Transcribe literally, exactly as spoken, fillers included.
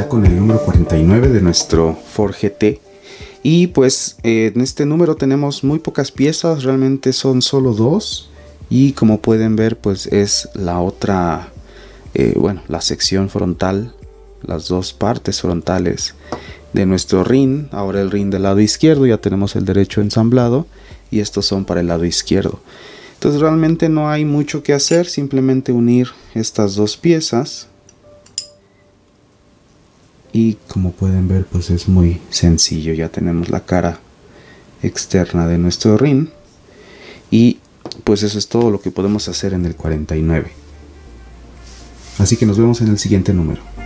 ya con el número cuarenta y nueve de nuestro Ford G T. Y pues eh, en este número tenemos muy pocas piezas, realmente son solo dos. Y como pueden ver, pues es la otra, eh, bueno, la sección frontal, las dos partes frontales de nuestro rin. Ahora el rin del lado izquierdo, ya tenemos el derecho ensamblado y estos son para el lado izquierdo. Entonces realmente no hay mucho que hacer, simplemente unir estas dos piezas. Y como pueden ver, pues es muy sencillo. Ya tenemos la cara externa de nuestro rin. Y pues eso es todo lo que podemos hacer en el cuarenta y nueve. Así que nos vemos en el siguiente número.